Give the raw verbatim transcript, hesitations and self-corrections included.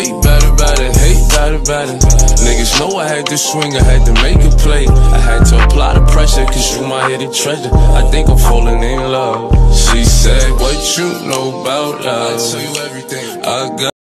hate better, better, hate better, better. Niggas know I had to swing, I had to make a play. I had to apply the pressure, cause you my hidden treasure. I think I'm falling in love. She said, what you know about love? I tell you everything. I got